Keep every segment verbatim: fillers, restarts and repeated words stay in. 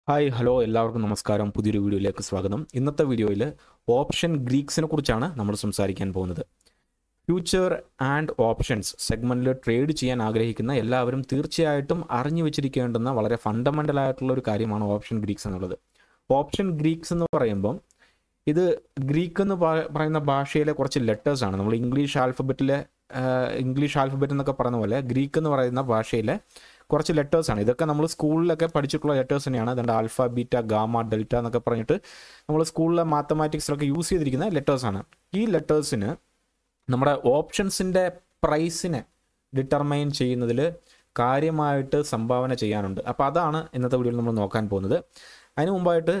Hi hello എല്ലാവർക്കും നമസ്കാരം. പുതിയൊരു വീഡിയോയിലേക്ക് സ്വാഗതം. ഇന്നത്തെ വീഡിയോയിൽ ഓപ്ഷൻ ഗ്രീക്സിനെ കുറിച്ചാണ് നമ്മൾ സംസാരിക്കാൻ പോകുന്നത്. ഫ്യൂച്ചർ ആൻഡ് ഓപ്ഷൻസ് സെഗ്മെൻറ്റിൽ ട്രേഡ് ചെയ്യാൻ ആഗ്രഹിക്കുന്ന എല്ലാവരും തീർച്ചയായിട്ടും അറിഞ്ഞു വെച്ചിരിക്കേണ്ടുന്ന വളരെ ഫണ്ടമെൻ്റൽ ആയിട്ടുള്ള ഒരു കാര്യമാണ് ഓപ്ഷൻ ഗ്രീക്സ് എന്നുള്ളത്. ഓപ്ഷൻ ഗ്രീക്സ് എന്ന് പറയുമ്പം ഇത് ഗ്രീക്ക് എന്ന് പറയുന്ന ഭാഷയിലെ കുറച്ച് ലെറ്റേഴ്സാണ്. നമ്മൾ ഇംഗ്ലീഷ് ആൽഫബറ്റിലെ ഇംഗ്ലീഷ് ആൽഫബറ്റ് എന്നൊക്കെ പറയുന്ന പോലെ ഗ്രീക്ക് എന്ന് പറയുന്ന ഭാഷയിലെ കുറച്ച് ലെറ്റേഴ്സാണ്. ഇതൊക്കെ നമ്മൾ സ്കൂളിലൊക്കെ പഠിച്ചിട്ടുള്ള ലെറ്റേഴ്സ് തന്നെയാണ്. അതുകൊണ്ട് ആൽഫ, ബീറ്റ, ഗാമ, ഡെൽറ്റ എന്നൊക്കെ പറഞ്ഞിട്ട് നമ്മൾ സ്കൂളിലെ മാത്തമാറ്റിക്സിലൊക്കെ യൂസ് ചെയ്തിരിക്കുന്ന ലെറ്റേഴ്സാണ്. ഈ ലെറ്റേഴ്സിന് നമ്മുടെ ഓപ്ഷൻസിൻ്റെ പ്രൈസിനെ ഡിറ്റർമൈൻ ചെയ്യുന്നതിൽ കാര്യമായിട്ട് സംഭാവന ചെയ്യാനുണ്ട്. അപ്പോൾ അതാണ് ഇന്നത്തെ വീഡിയോയിൽ നമ്മൾ നോക്കാൻ പോകുന്നത്. അതിന് മുമ്പായിട്ട്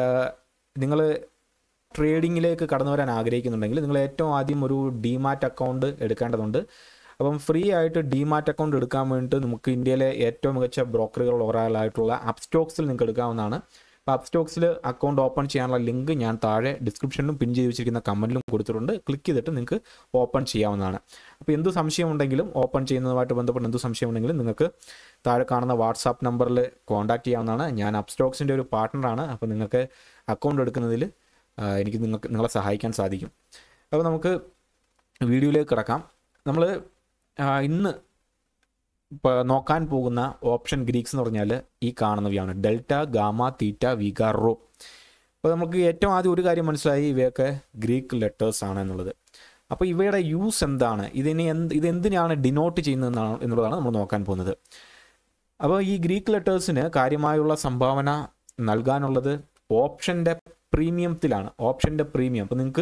നിങ്ങൾ ട്രേഡിങ്ങിലേക്ക് കടന്നു വരാൻ ആഗ്രഹിക്കുന്നുണ്ടെങ്കിൽ നിങ്ങൾ ഏറ്റവും ആദ്യം ഒരു ഡിമാറ്റ് അക്കൗണ്ട് എടുക്കേണ്ടതുണ്ട്. അപ്പം ഫ്രീ ആയിട്ട് ഡിമാറ്റ് അക്കൗണ്ട് എടുക്കാൻ വേണ്ടിയിട്ട് നമുക്ക് ഇന്ത്യയിലെ ഏറ്റവും മികച്ച ബ്രോക്കറുകൾ ഒരാളായിട്ടുള്ള അപ്സ്റ്റോക്സിൽ നിങ്ങൾക്ക് എടുക്കാവുന്നതാണ്. അപ്പോൾ അപ്സ്റ്റോക്സിൽ അക്കൗണ്ട് ഓപ്പൺ ചെയ്യാനുള്ള ലിങ്ക് ഞാൻ താഴെ ഡിസ്ക്രിപ്ഷനിലും പിൻ ചെയ്ത് വെച്ചിരിക്കുന്ന കമൻറ്റിലും കൊടുത്തിട്ടുണ്ട്. ക്ലിക്ക് ചെയ്തിട്ട് നിങ്ങൾക്ക് ഓപ്പൺ ചെയ്യാവുന്നതാണ്. അപ്പോൾ എന്ത് സംശയമുണ്ടെങ്കിലും ഓപ്പൺ ചെയ്യുന്നതുമായിട്ട് ബന്ധപ്പെട്ട് എന്ത് സംശയമുണ്ടെങ്കിലും നിങ്ങൾക്ക് താഴെ കാണുന്ന വാട്സാപ്പ് നമ്പറിൽ കോൺടാക്ട് ചെയ്യാവുന്നതാണ്. ഞാൻ അപ്സ്റ്റോക്സിൻ്റെ ഒരു പാർട്ട്ണറാണ്. അപ്പോൾ നിങ്ങൾക്ക് അക്കൗണ്ട് എടുക്കുന്നതിൽ എനിക്ക് നിങ്ങൾക്ക് നിങ്ങളെ സഹായിക്കാൻ സാധിക്കും. അപ്പോൾ നമുക്ക് വീഡിയോയിലേക്ക് കിടക്കാം. നമ്മൾ ഇന്ന് ഇപ്പോൾ നോക്കാൻ പോകുന്ന ഓപ്ഷൻ ഗ്രീക്സ് എന്ന് പറഞ്ഞാൽ ഈ കാണുന്നവയാണ്: delta, gamma, theta, vega, rho. അപ്പോൾ നമുക്ക് ഏറ്റവും ആദ്യം ഒരു കാര്യം മനസ്സിലായി, ഇവയൊക്കെ ഗ്രീക്ക് ലെറ്റേഴ്സ് ആണ് എന്നുള്ളത്. അപ്പോൾ ഇവയുടെ യൂസ് എന്താണ്, ഇതിനെ എന്ത് ഇതെന്തിനാണ് ഡിനോട്ട് ചെയ്യുന്നതെന്നാണ് എന്നുള്ളതാണ് നമ്മൾ നോക്കാൻ പോകുന്നത്. അപ്പോൾ ഈ ഗ്രീക്ക് ലെറ്റേഴ്സിന് കാര്യമായുള്ള സംഭാവന നൽകാനുള്ളത് ഓപ്ഷൻ്റെ പ്രീമിയത്തിലാണ്. ഓപ്ഷൻ്റെ പ്രീമിയം. അപ്പോൾ നിങ്ങൾക്ക്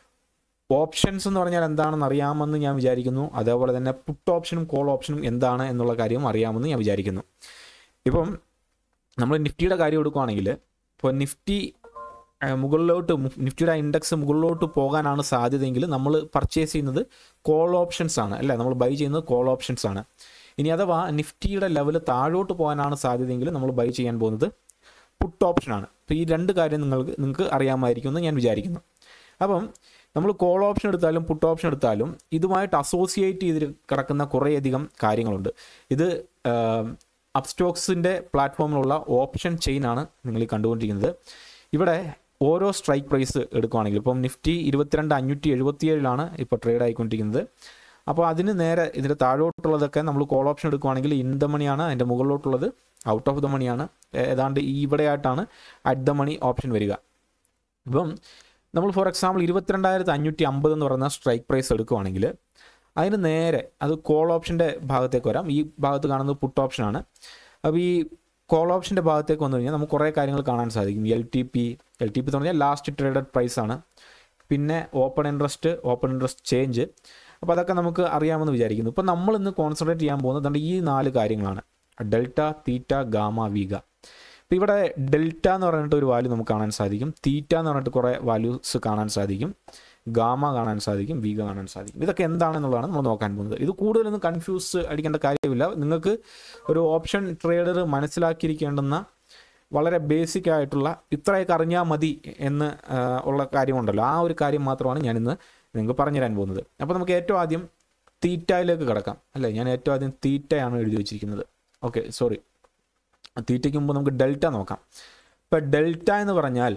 ഓപ്ഷൻസ് എന്ന് പറഞ്ഞാൽ എന്താണെന്ന് അറിയാമെന്ന് ഞാൻ വിചാരിക്കുന്നു. അതേപോലെ തന്നെ പുട്ട് ഓപ്ഷനും കോൾ ഓപ്ഷനും എന്താണ് എന്നുള്ള കാര്യം അറിയാമെന്ന് ഞാൻ വിചാരിക്കുന്നു. ഇപ്പം നമ്മൾ നിഫ്റ്റിയുടെ കാര്യം എടുക്കുകയാണെങ്കിൽ, ഇപ്പോൾ നിഫ്റ്റി മുകളിലോട്ട് നിഫ്റ്റിയുടെ ഇൻഡെക്സ് മുകളിലോട്ട് പോകാനാണ് സാധ്യതയെങ്കിൽ നമ്മൾ പർച്ചേസ് ചെയ്യുന്നത് കോൾ ഓപ്ഷൻസ് ആണ്, അല്ലേ? നമ്മൾ ബൈ ചെയ്യുന്നത് കോൾ ഓപ്ഷൻസ് ആണ്. ഇനി അഥവാ നിഫ്റ്റിയുടെ ലെവൽ താഴോട്ട് പോകാനാണ് സാധ്യതയെങ്കിൽ നമ്മൾ ബൈ ചെയ്യാൻ പോകുന്നത് പുട്ട് ഓപ്ഷനാണ്. അപ്പോൾ ഈ രണ്ട് കാര്യം നിങ്ങൾക്ക് നിങ്ങൾക്ക് അറിയാമായിരിക്കുമെന്ന് ഞാൻ വിചാരിക്കുന്നു. അപ്പം നമ്മൾ കോൾ ഓപ്ഷൻ എടുത്താലും പുട്ട് ഓപ്ഷൻ എടുത്താലും ഇതുമായിട്ട് അസോസിയേറ്റ് ചെയ്ത് കിടക്കുന്ന കുറേയധികം കാര്യങ്ങളുണ്ട്. ഇത് അപ്സ്റ്റോക്സിൻ്റെ പ്ലാറ്റ്ഫോമിലുള്ള ഓപ്ഷൻ ചെയിനാണ് നിങ്ങൾ ഈ കണ്ടുകൊണ്ടിരിക്കുന്നത്. ഇവിടെ ഓരോ സ്ട്രൈക്ക് പ്രൈസ് എടുക്കുകയാണെങ്കിൽ, ഇപ്പം നിഫ്റ്റി ഇരുപത്തിരണ്ട് അഞ്ഞൂറ്റി എഴുപത്തിയേഴിലാണ് ഇപ്പോൾ ട്രേഡ് ആയിക്കൊണ്ടിരിക്കുന്നത്. അപ്പോൾ അതിന് നേരെ ഇതിൻ്റെ താഴോട്ടുള്ളതൊക്കെ നമ്മൾ കോൾ ഓപ്ഷൻ എടുക്കുകയാണെങ്കിൽ ഇൻ ദ മണിയാണ്, അതിൻ്റെ മുകളിലോട്ടുള്ളത് ഔട്ട് ഓഫ് ദ മണിയാണ്. ഏതാണ്ട് ഇവിടെയായിട്ടാണ് അറ്റ് ദ മണി ഓപ്ഷൻ വരിക. ഇപ്പം നമ്മൾ ഫോർ എക്സാമ്പിൾ ഇരുപത്തിരണ്ടായിരത്തി അഞ്ഞൂറ്റി അമ്പത് എന്ന് പറയുന്ന സ്ട്രൈക്ക് പ്രൈസ് എടുക്കുകയാണെങ്കിൽ അതിന് നേരെ അത് കോൾ ഓപ്ഷൻ്റെ ഭാഗത്തേക്ക് വരാം. ഈ ഭാഗത്ത് കാണുന്നത് പുട്ട് ഓപ്ഷനാണ്. അപ്പോൾ ഈ കോൾ ഓപ്ഷൻ്റെ ഭാഗത്തേക്ക് വന്നു കഴിഞ്ഞാൽ നമുക്ക് കുറേ കാര്യങ്ങൾ കാണാൻ സാധിക്കും. L T P L T P എന്ന് പറഞ്ഞാൽ ലാസ്റ്റ് ട്രേഡഡ് പ്രൈസാണ്. പിന്നെ open interest, open interest change. അപ്പോൾ അതൊക്കെ നമുക്ക് അറിയാമെന്ന് വിചാരിക്കുന്നു. ഇപ്പോൾ നമ്മൾ ഇന്ന് കോൺസെൻട്രേറ്റ് ചെയ്യാൻ പോകുന്നത് ഈ നാല് കാര്യങ്ങളാണ്: ഡെൽറ്റ, തീറ്റ, ഗാമ, വീഗ. ഇപ്പോൾ ഇവിടെ ഡെൽറ്റ എന്ന് പറഞ്ഞിട്ട് ഒരു വാല്യൂ നമുക്ക് കാണാൻ സാധിക്കും, തീറ്റ എന്ന് പറഞ്ഞിട്ട് കുറേ വാല്യൂസ് കാണാൻ സാധിക്കും, ഗാമ കാണാൻ സാധിക്കും, വീഗ കാണാൻ സാധിക്കും. ഇതൊക്കെ എന്താണെന്നുള്ളതാണ് നമ്മൾ നോക്കാൻ പോകുന്നത്. ഇത് കൂടുതലൊന്നും കൺഫ്യൂസ് അടിക്കേണ്ട കാര്യമില്ല. നിങ്ങൾക്ക് ഒരു ഓപ്ഷൻ ട്രേഡർ മനസ്സിലാക്കിയിരിക്കേണ്ടുന്ന വളരെ ബേസിക് ആയിട്ടുള്ള ഇത്രയൊക്കെ അറിഞ്ഞാൽ മതി എന്ന് ഉള്ള കാര്യമുണ്ടല്ലോ, ആ ഒരു കാര്യം മാത്രമാണ് ഞാനിന്ന് നിങ്ങൾക്ക് പറഞ്ഞുതരാൻ പോകുന്നത്. അപ്പോൾ നമുക്ക് ഏറ്റവും ആദ്യം തീറ്റയിലേക്ക് കിടക്കാം, അല്ലേ? ഞാൻ ഏറ്റവും ആദ്യം തീറ്റയാണ് എഴുതി വെച്ചിരിക്കുന്നത്. ഓക്കെ, സോറി, തീറ്റയ്ക്ക് മുമ്പ് നമുക്ക് ഡെൽറ്റ നോക്കാം. ഇപ്പം ഡെൽറ്റ എന്ന് പറഞ്ഞാൽ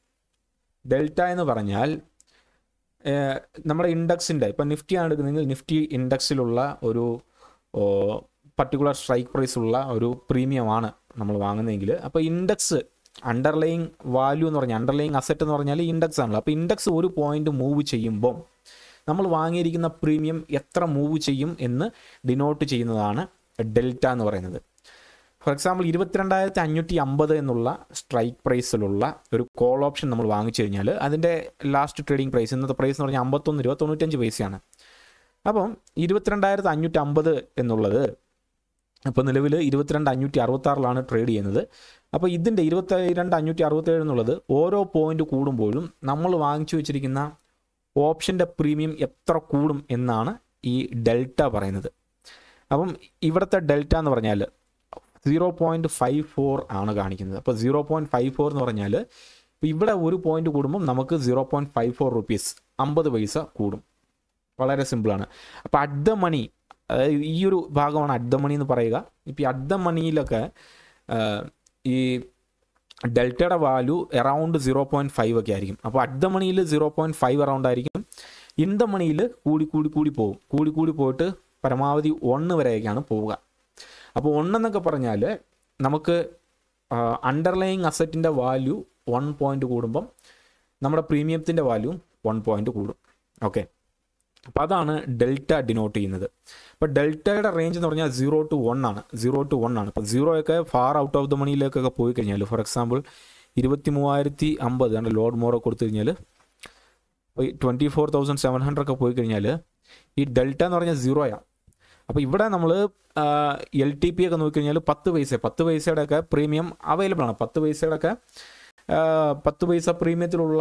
ഡെൽറ്റ എന്ന് പറഞ്ഞാൽ നമ്മുടെ ഇൻഡെക്സിൻ്റെ, ഇപ്പം നിഫ്റ്റിയാണ് എടുക്കുന്നതെങ്കിൽ നിഫ്റ്റി ഇൻഡെക്സിലുള്ള ഒരു പർട്ടിക്കുലർ സ്ട്രൈക്ക് പ്രൈസ് ഉള്ള ഒരു പ്രീമിയമാണ് നമ്മൾ വാങ്ങുന്നതെങ്കിൽ, അപ്പോൾ ഇൻഡെക്സ് അണ്ടർലൈങ് വാല്യൂ എന്ന് പറഞ്ഞാൽ അണ്ടർലൈങ് അസറ്റ് എന്ന് പറഞ്ഞാൽ ഇൻഡെക്സ് ആണല്ലോ. അപ്പോൾ ഇൻഡെക്സ് ഒരു പോയിന്റ് മൂവ് ചെയ്യുമ്പം നമ്മൾ വാങ്ങിയിരിക്കുന്ന പ്രീമിയം എത്ര മൂവ് ചെയ്യും എന്ന് ഡിനോട്ട് ചെയ്യുന്നതാണ് ഡെൽറ്റ എന്ന് പറയുന്നത്. ഫോർ എക്സാമ്പിൾ ഇരുപത്തിരണ്ടായിരത്തി അഞ്ഞൂറ്റി അമ്പത് എന്നുള്ള സ്ട്രൈക്ക് പ്രൈസിലുള്ള ഒരു കോൾ ഓപ്ഷൻ നമ്മൾ വാങ്ങിച്ചു കഴിഞ്ഞാൽ അതിൻ്റെ ലാസ്റ്റ് ട്രേഡിംഗ് പ്രൈസ്, ഇന്നത്തെ പ്രൈസ് എന്ന് പറഞ്ഞാൽ അമ്പത്തൊന്ന് രൂപ തൊണ്ണൂറ്റഞ്ച് പൈസയാണ്. അപ്പം ഇരുപത്തിരണ്ടായിരത്തി അഞ്ഞൂറ്റി അമ്പത് എന്നുള്ളത് ഇപ്പോൾ നിലവിൽ ഇരുപത്തിരണ്ട് അഞ്ഞൂറ്റി അറുപത്താറിലാണ് ട്രേഡ് ചെയ്യുന്നത്. അപ്പോൾ ഇതിൻ്റെ ഇരുപത്തിരണ്ട് അഞ്ഞൂറ്റി അറുപത്തേഴ് എന്നുള്ളത് ഓരോ പോയിന്റ് കൂടുമ്പോഴും നമ്മൾ വാങ്ങിച്ചു വെച്ചിരിക്കുന്ന ഓപ്ഷൻ്റെ പ്രീമിയം എത്ര കൂടും എന്നാണ് ഈ ഡെൽറ്റ പറയുന്നത്. അപ്പം ഇവിടുത്തെ ഡെൽറ്റ എന്ന് പറഞ്ഞാൽ സീറോ പോയിൻറ്റ് ഫൈവ് ഫോർ ആണ് കാണിക്കുന്നത്. അപ്പോൾ സീറോ പോയിൻറ്റ് ഫൈവ് ഫോർ എന്ന് പറഞ്ഞാൽ ഇവിടെ ഒരു പോയിന്റ് കൂടുമ്പം നമുക്ക് zero point five four rupees അമ്പത് പൈസ കൂടും. വളരെ സിമ്പിളാണ്. അപ്പോൾ അറ്റ് ദ മണി, അതായത് ഈ ഒരു ഭാഗമാണ് അറ്റ് ദ മണി എന്ന് പറയുക. ഇപ്പോൾ ഈ അറ്റ് ദ മണിയിലൊക്കെ ഈ ഡെൽറ്റയുടെ value around zero point five ഒക്കെ ആയിരിക്കും. അപ്പോൾ അറ്റ് ദ മണിയിൽ സീറോ പോയിൻറ്റ് ഫൈവ് അറൗണ്ട് ആയിരിക്കും. ഇൻ ദ മണിയിൽ കൂടി കൂടി കൂടി പോകും. കൂടി കൂടി പോയിട്ട് പരമാവധി ഒന്ന് വരെയൊക്കെയാണ് പോവുക. അപ്പോൾ ഒന്നെന്നൊക്കെ പറഞ്ഞാൽ നമുക്ക് അണ്ടർലൈയിങ് അസറ്റിൻ്റെ വാല്യൂ വൺ പോയിൻറ്റ് കൂടുമ്പം നമ്മുടെ പ്രീമിയത്തിൻ്റെ വാല്യൂ വൺ പോയിൻറ്റ് കൂടും. ഓക്കെ, അപ്പോൾ അതാണ് ഡെൽറ്റ ഡിനോട്ട് ചെയ്യുന്നത്. അപ്പോൾ ഡെൽറ്റയുടെ റേഞ്ച് എന്ന് പറഞ്ഞാൽ സീറോ ടു വൺ ആണ്. സീറോ ടു വൺ ആണ്. അപ്പോൾ സീറോയൊക്കെ ഫാർ ഔട്ട് ഓഫ് ദ മണിയിലേക്കൊക്കെ പോയി കഴിഞ്ഞാൽ, ഫോർ എക്സാമ്പിൾ ഇരുപത്തി മൂവായിരത്തി അമ്പത് ആണ് ലോഡ് മോറോ കൊടുത്തു കഴിഞ്ഞാൽ twenty four thousand seven hundred ഒക്കെ പോയി കഴിഞ്ഞാൽ ഈ ഡെൽറ്റ എന്ന് പറഞ്ഞാൽ സീറോയാണ്. അപ്പോൾ ഇവിടെ നമ്മൾ എൽ ടി പി ഒക്കെ നോക്കിക്കഴിഞ്ഞാൽ പത്ത് പൈസ പത്ത് പൈസയുടെ ഒക്കെ പ്രീമിയം അവൈലബിൾ ആണ്. പത്ത് പൈസയുടെ ഒക്കെ പത്ത് പൈസ പ്രീമിയത്തിലുള്ള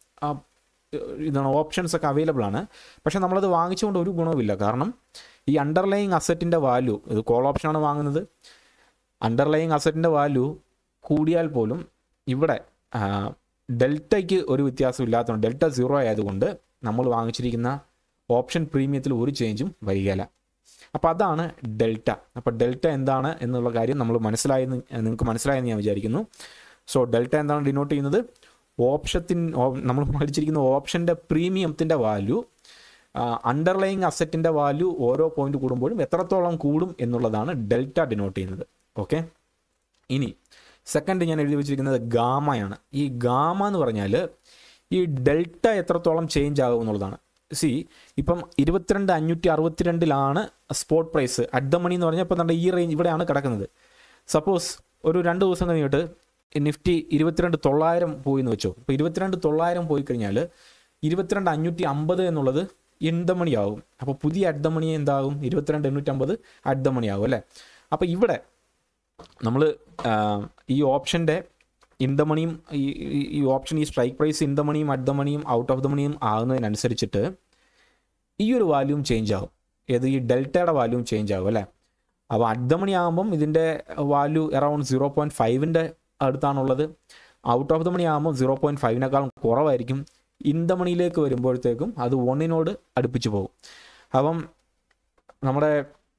ഇതാണ് ഓപ്ഷൻസ് ഒക്കെ അവൈലബിൾ ആണ്. പക്ഷേ നമ്മളത് വാങ്ങിച്ചുകൊണ്ട് ഒരു ഗുണവുമില്ല. കാരണം ഈ അണ്ടർലൈയിങ് അസറ്റിൻ്റെ വാല്യൂ, ഇത് കോൾ ഓപ്ഷനാണ് വാങ്ങുന്നത്, അണ്ടർലൈയിങ് അസറ്റിൻ്റെ വാല്യൂ കൂടിയാൽ പോലും ഇവിടെ ഡെൽറ്റയ്ക്ക് ഒരു വ്യത്യാസം ഇല്ലാത്തതുകൊണ്ട്, ഡെൽറ്റ സീറോ ആയതുകൊണ്ട് നമ്മൾ വാങ്ങിച്ചിരിക്കുന്ന ഓപ്ഷൻ പ്രീമിയത്തിൽ ഒരു ചേഞ്ചും വരികയില്ല. അപ്പോൾ അതാണ് ഡെൽറ്റ. അപ്പോൾ ഡെൽറ്റ എന്താണ് എന്നുള്ള കാര്യം നമ്മൾ മനസ്സിലായെന്ന് നിങ്ങൾക്ക് മനസ്സിലായെന്ന് ഞാൻ വിചാരിക്കുന്നു. സോ ഡെൽറ്റ എന്താണ് ഡിനോട്ട് ചെയ്യുന്നത്? ഓപ്ഷത്തിൻ നമ്മൾ മേടിച്ചിരിക്കുന്ന ഓപ്ഷൻ്റെ പ്രീമിയത്തിൻ്റെ വാല്യൂ അണ്ടർലൈയിങ് അസറ്റിൻ്റെ വാല്യൂ ഓരോ പോയിന്റ് കൂടുമ്പോഴും എത്രത്തോളം കൂടും എന്നുള്ളതാണ് ഡെൽറ്റ ഡിനോട്ട് ചെയ്യുന്നത്. ഓക്കെ, ഇനി സെക്കൻഡ് ഞാൻ എഴുതി വെച്ചിരിക്കുന്നത് ഗാമയാണ്. ഈ ഗാമ എന്ന് പറഞ്ഞാൽ ഈ ഡെൽറ്റ എത്രത്തോളം ചേഞ്ച് ആകും എന്നുള്ളതാണ്. സി ഇപ്പം ഇരുപത്തിരണ്ട് അഞ്ഞൂറ്റി അറുപത്തിരണ്ടിലാണ് spot price. At the money എന്ന് പറഞ്ഞാൽ ഇപ്പം നമ്മുടെ ഈ റേഞ്ച് ഇവിടെയാണ് കിടക്കുന്നത്. സപ്പോസ് ഒരു രണ്ട് ദിവസം കഴിഞ്ഞിട്ട് നിഫ്റ്റി ഇരുപത്തിരണ്ട് തൊള്ളായിരം പോയി എന്ന് വെച്ചോ. ഇപ്പോൾ ഇരുപത്തിരണ്ട് തൊള്ളായിരം പോയി കഴിഞ്ഞാൽ ഇരുപത്തിരണ്ട് അഞ്ഞൂറ്റി അമ്പത് എന്നുള്ളത് ഇൻ ദ മണി ആകും. അപ്പോൾ പുതിയ അറ്റ് ദ മണി എന്താകും? ഇരുപത്തിരണ്ട് എണ്ണൂറ്റമ്പത് അറ്റ് ദ മണി ആകും അല്ലേ. അപ്പോൾ ഇവിടെ നമ്മൾ ഈ ഓപ്ഷൻ്റെ ഇൻ ദ മണിയും ഈ ഓപ്ഷൻ ഈ സ്ട്രൈക്ക് പ്രൈസ് ഇൻ ദ മണിയും അറ്റ് ദ മണിയും ഔട്ട് ഓഫ് ദ മണിയും ആകുന്നതിനനുസരിച്ചിട്ട് ഈ ഒരു വാല്യൂം ചേഞ്ച് ആകും. ഏത്? ഈ ഡെൽറ്റയുടെ വാല്യൂം ചേഞ്ച് ആകും അല്ലേ. അപ്പോൾ അറ്റ് ദ മണി ആകുമ്പം ഇതിൻ്റെ വാല്യൂ അറൗണ്ട് സീറോ പോയിൻറ്റ് ഫൈവിൻ്റെ അടുത്താണുള്ളത്. ഔട്ട് ഓഫ് ദ മണി ആകുമ്പോൾ സീറോ പോയിൻറ്റ് ഫൈവിനേക്കാളും കുറവായിരിക്കും. ഇൻ ദ മണിയിലേക്ക് വരുമ്പോഴത്തേക്കും അത് വണ്ണിനോട് അടുപ്പിച്ച് പോകും. അപ്പം നമ്മുടെ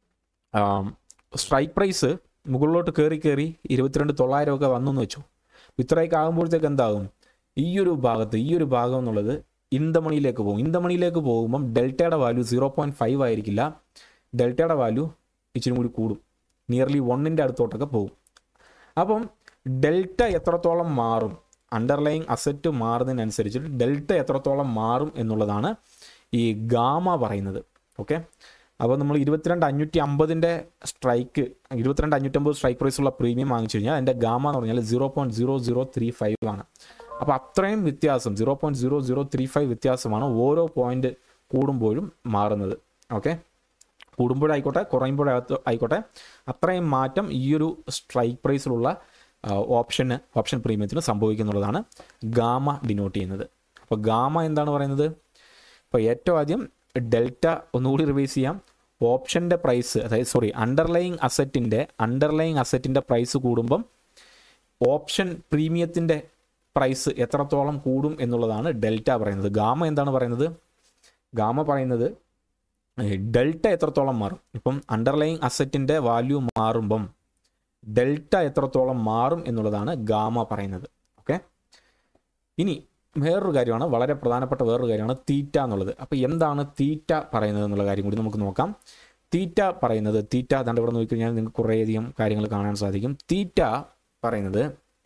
സ്ട്രൈക്ക് പ്രൈസ് മുകളിലോട്ട് കയറി കയറി ഇരുപത്തിരണ്ട് തൊള്ളായിരം ഒക്കെ വന്നു എന്ന് വെച്ചു. ഇത്രയൊക്കെ ആകുമ്പോഴത്തേക്ക് എന്താകും? ഈ ഒരു ഭാഗത്ത് ഈ ഒരു ഭാഗം എന്നുള്ളത് ഇൻ ദ മണിയിലേക്ക് പോകും. ഇൻ ദ മണിയിലേക്ക് പോകുമ്പം ഡെൽറ്റയുടെ വാല്യൂ സീറോ പോയിൻറ്റ് ഫൈവ് ആയിരിക്കില്ല. ഡെൽറ്റയുടെ വാല്യൂ ഇച്ചിരി കൂടി കൂടും. നിയർലി വണ്ണിൻ്റെ അടുത്തോട്ടൊക്കെ പോകും. അപ്പം ഡെൽറ്റ എത്രത്തോളം മാറും, അണ്ടർലൈയിങ് അസറ്റ് മാറുന്നതിനനുസരിച്ചിട്ട് ഡെൽറ്റ എത്രത്തോളം മാറും എന്നുള്ളതാണ് ഈ ഗാമ പറയുന്നത്. ഓക്കെ, അപ്പോൾ നമ്മൾ ഇരുപത്തിരണ്ട് അഞ്ഞൂറ്റി അമ്പതിൻ്റെ സ്ട്രൈക്ക് ഇരുപത്തിരണ്ട് അഞ്ഞൂറ്റമ്പത് സ്ട്രൈക്ക് പ്രൈസുള്ള പ്രീമിയം വാങ്ങിച്ചു കഴിഞ്ഞാൽ അതിൻ്റെ ഗാമ എന്ന് പറഞ്ഞാൽ zero point zero zero three five ആണ്. അപ്പോൾ അത്രയും വ്യത്യാസം, zero point zero zero three five വ്യത്യാസമാണ് ഓരോ പോയിന്റ് കൂടുമ്പോഴും മാറുന്നത്. ഓക്കെ, കൂടുമ്പോഴായിക്കോട്ടെ കുറയുമ്പോഴാകത്ത് ആയിക്കോട്ടെ അത്രയും മാറ്റം ഈ ഒരു സ്ട്രൈക്ക് പ്രൈസിലുള്ള ഓപ്ഷന് ഓപ്ഷൻ പ്രീമിയത്തിന് സംഭവിക്കുന്നുള്ളതാണ് ഗാമ ഡിനോട്ട് ചെയ്യുന്നത്. അപ്പോൾ ഗാമ എന്താണ് പറയുന്നത്? ഇപ്പോൾ ഏറ്റവും ആദ്യം ഡെൽറ്റ ഒന്നുകൂടി റിവൈസ് ചെയ്യാം. ഓപ്ഷൻ്റെ പ്രൈസ്, അതായത് സോറി അണ്ടർലൈയിങ് അസറ്റിൻ്റെ അണ്ടർലൈയിങ് അസറ്റിൻ്റെ പ്രൈസ് കൂടുമ്പം ഓപ്ഷൻ പ്രീമിയത്തിൻ്റെ പ്രൈസ് എത്രത്തോളം കൂടും എന്നുള്ളതാണ് ഡെൽറ്റ പറയുന്നത്. ഗാമ എന്താണ് പറയുന്നത്? ഗാമ പറയുന്നത് ഡെൽറ്റ എത്രത്തോളം മാറും. ഇപ്പം അണ്ടർലൈയിങ് അസറ്റിൻ്റെ വാല്യൂ മാറുമ്പം ഡെൽറ്റ എത്രത്തോളം മാറും എന്നുള്ളതാണ് ഗാമ പറയുന്നത്. ഓക്കെ, ഇനി വേറൊരു കാര്യമാണ്, വളരെ പ്രധാനപ്പെട്ട വേറൊരു കാര്യമാണ് തീറ്റ എന്നുള്ളത്. അപ്പോൾ എന്താണ് തീറ്റ പറയുന്നത് എന്നുള്ള കാര്യം കൂടി നമുക്ക് നോക്കാം. തീറ്റ പറയുന്നത്, തീറ്റ അതാണ്ട് ഇവിടെ നോക്കിക്കഴിഞ്ഞാൽ നിങ്ങൾക്ക് കുറേയധികം കാര്യങ്ങൾ കാണാൻ സാധിക്കും. തീറ്റ പറയുന്നത്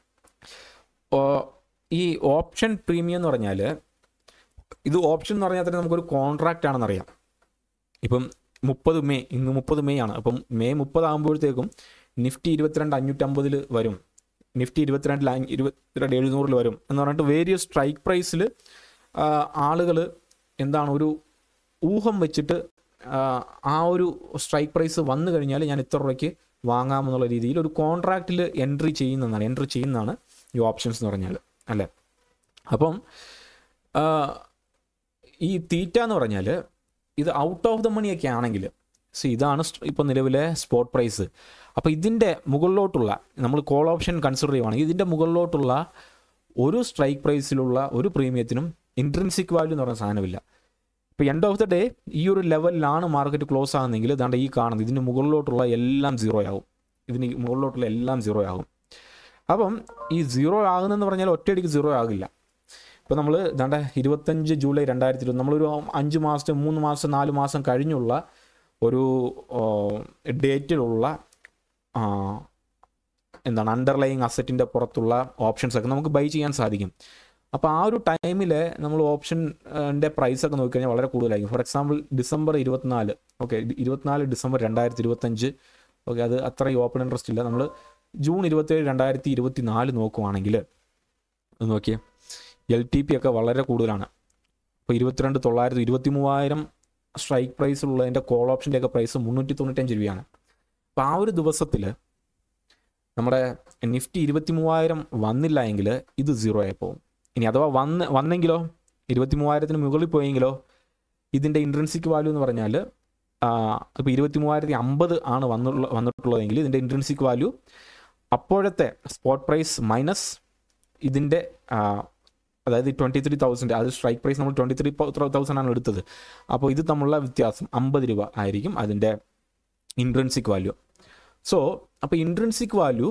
ഈ ഓപ്ഷൻ പ്രീമിയം എന്ന് പറഞ്ഞാൽ, ഇത് ഓപ്ഷൻ എന്ന് പറഞ്ഞാൽ തന്നെ നമുക്കൊരു കോൺട്രാക്റ്റ് ആണെന്നറിയാം. ഇപ്പം മുപ്പത് മെയ് ഇന്ന് മുപ്പത് മെയ് ആണ്. അപ്പം മെയ് മുപ്പത് ആകുമ്പോഴത്തേക്കും നിഫ്റ്റി ഇരുപത്തിരണ്ട് അഞ്ഞൂറ്റമ്പതിൽ വരും, നിഫ്റ്റി ഇരുപത്തിരണ്ടിൽ ഇരുപത്തിരണ്ട് എഴുന്നൂറിൽ വരും എന്ന് പറഞ്ഞിട്ട് വേരിയസ് സ്ട്രൈക്ക് പ്രൈസിൽ ആളുകൾ എന്താണ് ഒരു ഊഹം വെച്ചിട്ട് ആ ഒരു സ്ട്രൈക്ക് പ്രൈസ് വന്നു കഴിഞ്ഞാൽ ഞാൻ ഇത്ര രൂപയ്ക്ക് വാങ്ങാമെന്നുള്ള രീതിയിൽ ഒരു കോൺട്രാക്റ്റിൽ എൻട്രി ചെയ്യുന്നതാണ് എൻട്രി ചെയ്യുന്നതാണ് ഈ ഓപ്ഷൻസ് എന്ന് പറഞ്ഞാൽ അല്ലേ. അപ്പം ഈ തീറ്റ എന്ന് പറഞ്ഞാൽ ഇത് ഔട്ട് ഓഫ് ദ മണിയൊക്കെ ആണെങ്കിൽ, സി ഇതാണ് ഇപ്പോൾ നിലവിലെ സ്പോട്ട് പ്രൈസ്. അപ്പോൾ ഇതിൻ്റെ മുകളിലോട്ടുള്ള, നമ്മൾ കോൾ ഓപ്ഷൻ കൺസിഡർ ചെയ്യുവാണെങ്കിൽ ഇതിൻ്റെ മുകളിലോട്ടുള്ള ഒരു സ്ട്രൈക്ക് പ്രൈസിലുള്ള ഒരു പ്രീമിയത്തിനും ഇൻട്രിൻസിക് വാല്യൂ എന്ന് പറയുന്ന സാധനമില്ല. ഇപ്പോൾ എൻഡ് ഓഫ് ദ ഡേ ഈ ഒരു ലെവലിലാണ് മാർക്കറ്റ് ക്ലോസ് ആകുന്നതെങ്കിൽ ഇതാണ്ട് ഈ കാണുന്നത് ഇതിന് മുകളിലോട്ടുള്ള എല്ലാം സീറോ ആകും. ഇതിന് മുകളിലോട്ടുള്ള എല്ലാം സീറോ ആകും. അപ്പം ഈ സീറോ ആകുന്നതെന്ന് പറഞ്ഞാൽ ഒറ്റയടിക്ക് സീറോ ആകില്ല. ഇപ്പോൾ നമ്മൾ ദാണ്ടെ ഇരുപത്തഞ്ച് ജൂലൈ രണ്ടായിരത്തി ഇരുപത് നമ്മളൊരു അഞ്ച് മാസത്തെ മൂന്ന് മാസം നാല് മാസം കഴിഞ്ഞുള്ള ഒരു ഡേറ്റിലുള്ള എന്താണ് അണ്ടർലൈയിങ് അസറ്റിൻ്റെ പുറത്തുള്ള ഓപ്ഷൻസൊക്കെ നമുക്ക് ബൈ ചെയ്യാൻ സാധിക്കും. അപ്പോൾ ആ ഒരു ടൈമിൽ നമ്മൾ ഓപ്ഷൻ്റെ പ്രൈസൊക്കെ നോക്കിക്കഴിഞ്ഞാൽ വളരെ കൂടുതലായിരിക്കും. ഫോർ എക്സാമ്പിൾ ഡിസംബർ ഇരുപത്തിനാല് ഓക്കെ ഇരുപത്തിനാല് ഡിസംബർ രണ്ടായിരത്തി ഇരുപത്തഞ്ച് ഓക്കെ അത് അത്രയും ഓപ്പൺ ഇൻട്രസ്റ്റ് ഇല്ല. നമ്മൾ ജൂൺ ഇരുപത്തേഴ് രണ്ടായിരത്തി ഇരുപത്തി നാല് നോക്കുവാണെങ്കിൽ നോക്കിയേ എൽ ടി പി ഒക്കെ വളരെ കൂടുതലാണ്. ഇപ്പോൾ ഇരുപത്തിരണ്ട് തൊള്ളായിരത്തി ഇരുപത്തി മൂവായിരം സ്ട്രൈക്ക് പ്രൈസിലുള്ളതിൻ്റെ കോൾ ഓപ്ഷൻ്റെയൊക്കെ പ്രൈസ് മുന്നൂറ്റി തൊണ്ണൂറ്റഞ്ച് രൂപയാണ്. അപ്പോൾ ആ ഒരു ദിവസത്തിൽ നമ്മുടെ നിഫ്റ്റി ഇരുപത്തി മൂവായിരം വന്നില്ല എങ്കിൽ ഇത് സീറോ ആയി പോകും. ഇനി അഥവാ വന്ന് വന്നെങ്കിലോ ഇരുപത്തി മൂവായിരത്തിന് മുകളിൽ പോയെങ്കിലോ ഇതിൻ്റെ ഇൻട്രിൻസിക് വാല്യൂ എന്ന് പറഞ്ഞാൽ ഇപ്പോൾ ഇരുപത്തി മൂവായിരത്തി അമ്പത് ആണ് വന്നുള്ള വന്നിട്ടുള്ളതെങ്കിൽ ഇതിൻ്റെ ഇൻട്രിൻസിക് വാല്യൂ അപ്പോഴത്തെ സ്പോട്ട് പ്രൈസ് മൈനസ് ഇതിൻ്റെ അതായത് ട്വൻറ്റി ത്രീ തൗസൻഡ് അത് സ്ട്രൈക്ക് പ്രൈസ് നമ്മൾ ട്വൻറ്റി ത്രീ തൗസൻഡ് ആണ് എടുത്തത്. അപ്പോൾ ഇത് തമ്മിലുള്ള വ്യത്യാസം അമ്പത് രൂപ ആയിരിക്കും അതിൻ്റെ ഇൻട്രിൻസിക് വാല്യൂ. സോ അപ്പോൾ intrinsic value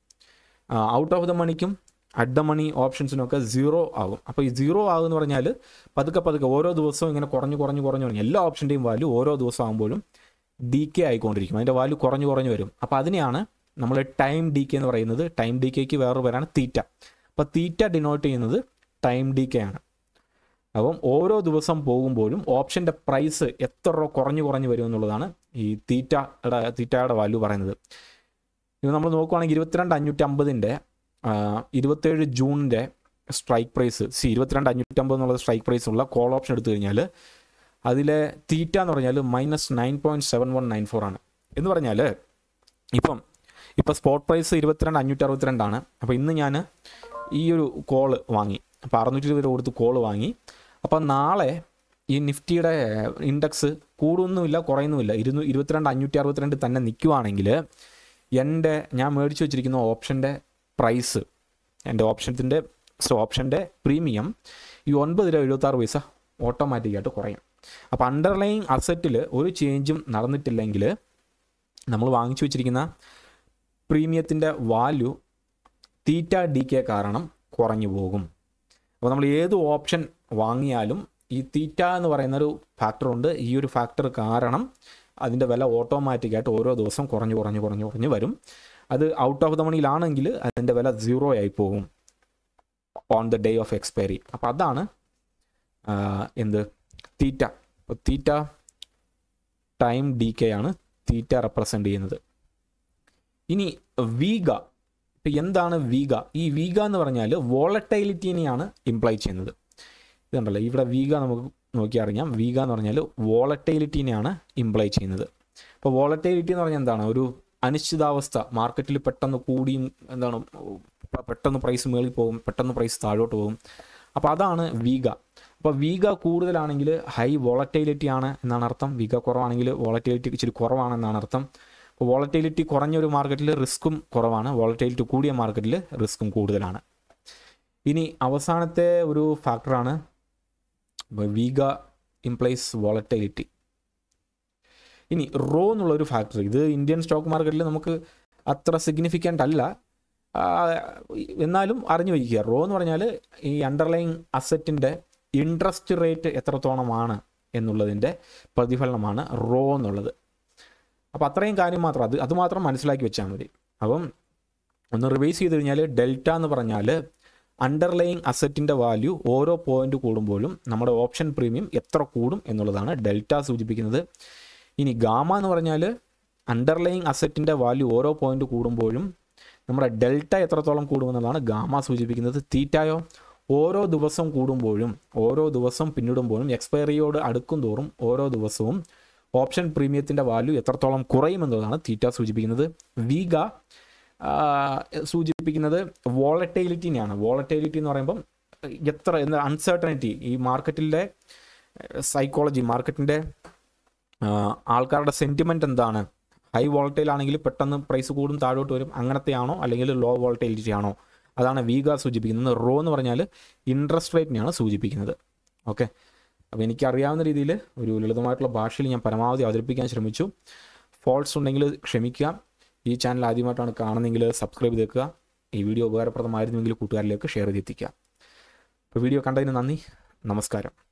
out of the മണിക്കും അറ്റ് ദ മണി ഓപ്ഷൻസിനൊക്കെ സീറോ ആകും. അപ്പോൾ ഈ സീറോ ആകുമെന്ന് പറഞ്ഞാൽ പതുക്കെ പതുക്കെ ഓരോ ദിവസവും ഇങ്ങനെ കുറഞ്ഞു കുറഞ്ഞു കുറഞ്ഞു കുറഞ്ഞു എല്ലാ ഓപ്ഷൻ്റെയും വാല്യൂ ഓരോ ദിവസം ആകുമ്പോഴും ഡി കെ ആയിക്കൊണ്ടിരിക്കും. അതിൻ്റെ വാല്യൂ കുറഞ്ഞു കുറഞ്ഞു വരും. അപ്പോൾ അതിനെയാണ് നമ്മൾ ടൈം ഡി കെ എന്ന് പറയുന്നത്. ടൈം ഡി കെക്ക് വേറൊരു പേരാണ് തീറ്റ. അപ്പോൾ തീറ്റ ഡിനോട്ട് ചെയ്യുന്നത് ടൈം ഡി കെ ആണ്. അപ്പം ഓരോ ദിവസം പോകുമ്പോഴും ഓപ്ഷൻ്റെ പ്രൈസ് എത്ര രൂപ കുറഞ്ഞു കുറഞ്ഞു വരും എന്നുള്ളതാണ് ഈ തീറ്റയുടെ തീറ്റയുടെ വാല്യൂ പറയുന്നത്. ഇത് നമ്മൾ നോക്കുവാണെങ്കിൽ ഇരുപത്തിരണ്ട് അഞ്ഞൂറ്റി അമ്പതിൻ്റെ ഇരുപത്തേഴ് ജൂണിൻ്റെ സ്ട്രൈക്ക് പ്രൈസ് സി ഇരുപത്തിരണ്ട് അഞ്ഞൂറ്റി അമ്പത് എന്നുള്ള സ്ട്രൈക്ക് പ്രൈസ് ഉള്ള കോൾ ഓപ്ഷൻ എടുത്തു കഴിഞ്ഞാൽ അതിലെ തീറ്റ എന്ന് പറഞ്ഞാൽ minus nine point seven one nine four ആണ്. എന്ന് പറഞ്ഞാൽ ഇപ്പം ഇപ്പോൾ സ്പോട്ട് പ്രൈസ് ഇരുപത്തിരണ്ട് അഞ്ഞൂറ്റി അറുപത്തിരണ്ടാണ്. അപ്പോൾ ഇന്ന് ഞാൻ ഈ ഒരു കോള് വാങ്ങി, അപ്പോൾ അറുന്നൂറ്റി ഇരുപത് രൂപ കൊടുത്ത് കോള് വാങ്ങി. അപ്പോൾ നാളെ ഈ നിഫ്റ്റിയുടെ ഇൻഡെക്സ് കൂടുന്നുമില്ല കുറയുന്നുമില്ല ഇരുന്നൂ ഇരുപത്തിരണ്ട് അഞ്ഞൂറ്റി അറുപത്തിരണ്ട് തന്നെ നിൽക്കുവാണെങ്കിൽ എൻ്റെ ഞാൻ മേടിച്ച് വെച്ചിരിക്കുന്ന ഓപ്ഷൻ്റെ പ്രൈസ് എൻ്റെ ഓപ്ഷത്തിൻ്റെ ഓപ്ഷൻ്റെ പ്രീമിയം ഈ ഒൻപത് രൂപ എഴുപത്താറ് പൈസ ഓട്ടോമാറ്റിക്കായിട്ട് കുറയും. അപ്പോൾ അണ്ടർലൈയിങ് അസറ്റിൽ ഒരു ചേഞ്ചും നടന്നിട്ടില്ലെങ്കിൽ നമ്മൾ വാങ്ങിച്ചു വെച്ചിരിക്കുന്ന പ്രീമിയത്തിൻ്റെ വാല്യൂ തീറ്റ ഡി കെ കാരണം കുറഞ്ഞു പോകും. അപ്പോൾ നമ്മൾ ഏത് ഓപ്ഷൻ വാങ്ങിയാലും ഈ തീറ്റ എന്ന് പറയുന്നൊരു ഫാക്ടറുണ്ട്. ഈ ഒരു ഫാക്ടർ കാരണം അതിൻ്റെ വില ഓട്ടോമാറ്റിക്കായിട്ട് ഓരോ ദിവസം കുറഞ്ഞു കുറഞ്ഞു കുറഞ്ഞു കുറഞ്ഞ് വരും. അത് ഔട്ട് ഓഫ് ദ മണിയിലാണെങ്കിൽ അതിൻ്റെ വില സീറോ ആയി പോകും on the day of expiry. അപ്പോൾ അതാണ് എന്ത് തീറ്റ. അപ്പോൾ തീറ്റ ടൈം ഡി കെ ആണ് തീറ്റ റെപ്രസെൻ്റ് ചെയ്യുന്നത്. ഇനി വീഗ, ഇപ്പം എന്താണ് വീഗ? ഈ വീഗ എന്ന് പറഞ്ഞാൽ വോളറ്റൈലിറ്റിനെയാണ് ഇംപ്ലൈ ചെയ്യുന്നത്. ഇതുണ്ടല്ലോ ഇവിടെ വീഗ നമുക്ക് നോക്കി അറിയാം. വീഗ എന്ന് പറഞ്ഞാൽ വോളറ്റൈലിറ്റിനെയാണ് ഇംപ്ലൈ ചെയ്യുന്നത്. അപ്പോൾ വോളറ്റൈലിറ്റി എന്ന് പറഞ്ഞാൽ എന്താണ്? ഒരു അനിശ്ചിതാവസ്ഥ. മാർക്കറ്റിൽ പെട്ടെന്ന് കൂടിയും എന്താണ് പെട്ടെന്ന് പ്രൈസ് മേളിൽ പോകും, പെട്ടെന്ന് പ്രൈസ് താഴോട്ട് പോകും. അപ്പോൾ അതാണ് വീഗ. അപ്പോൾ വീഗ കൂടുതലാണെങ്കിൽ ഹൈ വോളറ്റൈലിറ്റി ആണ് എന്നാണ് അർത്ഥം. വീഗ കുറവാണെങ്കിൽ വോളറ്റൈലിറ്റി ഇച്ചിരി കുറവാണെന്നാണ് അർത്ഥം. അപ്പോൾ വോളറ്റൈലിറ്റി കുറഞ്ഞൊരു മാർക്കറ്റിൽ റിസ്ക്കും കുറവാണ്, വോളറ്റൈലിറ്റി കൂടിയ മാർക്കറ്റിൽ റിസ്ക്കും കൂടുതലാണ്. ഇനി അവസാനത്തെ ഒരു ഫാക്ടറാണ് വീഗ ഇംപ്ലൈസ് വോളറ്റൈലിറ്റി. ഇനി റോ എന്നുള്ളൊരു ഫാക്ടർ, ഇത് ഇന്ത്യൻ സ്റ്റോക്ക് മാർക്കറ്റിൽ നമുക്ക് അത്ര സിഗ്നിഫിക്കൻ്റ് അല്ല, എന്നാലും അറിഞ്ഞു വയ്ക്കുക. റോ എന്ന് പറഞ്ഞാൽ ഈ അണ്ടർലൈങ് അസറ്റിൻ്റെ ഇൻട്രസ്റ്റ് റേറ്റ് എത്രത്തോളമാണ് എന്നുള്ളതിൻ്റെ പ്രതിഫലനമാണ് റോ എന്നുള്ളത്. അപ്പോൾ അത്രയും കാര്യം മാത്രം അത് അതുമാത്രം മനസ്സിലാക്കി വെച്ചാൽ മതി. അപ്പം ഒന്ന് റിവൈസ് ചെയ്ത് കഴിഞ്ഞാൽ ഡെൽറ്റ എന്ന് പറഞ്ഞാൽ അണ്ടർലൈങ് അസറ്റിൻ്റെ വാല്യൂ ഓരോ പോയിൻ്റ് കൂടുമ്പോഴും നമ്മുടെ ഓപ്ഷൻ പ്രീമിയം എത്ര കൂടും എന്നുള്ളതാണ് ഡെൽറ്റ സൂചിപ്പിക്കുന്നത്. ഇനി ഗാമ എന്ന് പറഞ്ഞാൽ അണ്ടർലൈങ് അസറ്റിൻ്റെ വാല്യൂ ഓരോ പോയിൻ്റ് കൂടുമ്പോഴും നമ്മുടെ ഡെൽറ്റ എത്രത്തോളം കൂടുമെന്നുള്ളതാണ് ഗാമ സൂചിപ്പിക്കുന്നത്. തീറ്റയോ ഓരോ ദിവസം കൂടുമ്പോഴും ഓരോ ദിവസം പിന്നിടുമ്പോഴും എക്സ്പയറിയോട് അടുക്കും തോറും ഓരോ ദിവസവും ഓപ്ഷൻ പ്രീമിയത്തിൻ്റെ വാല്യൂ എത്രത്തോളം കുറയുമെന്നുള്ളതാണ് തീറ്റ സൂചിപ്പിക്കുന്നത്. വീഗ സൂചിപ്പിക്കുന്നത് വോളറ്റൈലിറ്റിനെയാണ്. വോളറ്റൈലിറ്റി എന്ന് പറയുമ്പം എത്ര എന്താ അൺസർട്ടനിറ്റി, ഈ മാർക്കറ്റിൻ്റെ സൈക്കോളജി, മാർക്കറ്റിൻ്റെ ആൾക്കാരുടെ സെൻറ്റിമെൻറ്റ് എന്താണ്, ഹൈ വോളറ്റൈൽ ആണെങ്കിൽ പെട്ടെന്ന് പ്രൈസ് കൂടും താഴോട്ട് വരും, അങ്ങനത്തെ ആണോ അല്ലെങ്കിൽ ലോ വോളറ്റൈലിറ്റി ആണോ, അതാണ് വീഗ സൂചിപ്പിക്കുന്നത്. റോ എന്ന് പറഞ്ഞാൽ ഇൻട്രസ്റ്റ് റേറ്റിനെയാണ് സൂചിപ്പിക്കുന്നത്. ഓക്കെ, അപ്പോൾ എനിക്കറിയാവുന്ന രീതിയിൽ ഒരു ലളിതമായിട്ടുള്ള ഭാഷയിൽ ഞാൻ പരമാവധി അവതരിപ്പിക്കാൻ ശ്രമിച്ചു. ഫോൾട്ട്സ് ഉണ്ടെങ്കിൽ ക്ഷമിക്കുക. ഈ ചാനൽ ആദ്യമായിട്ടാണ് കാണുന്നതെങ്കിൽ സബ്സ്ക്രൈബ് ചെയ്തേക്കുക. ഈ വീഡിയോ ഉപകാരപ്രദമായിരുന്നുവെങ്കിൽ കൂട്ടുകാരിലേക്ക് ഷെയർ ചെയ്തെത്തിക്കുക. അപ്പോൾ വീഡിയോ കണ്ടതിന് നന്ദി, നമസ്കാരം.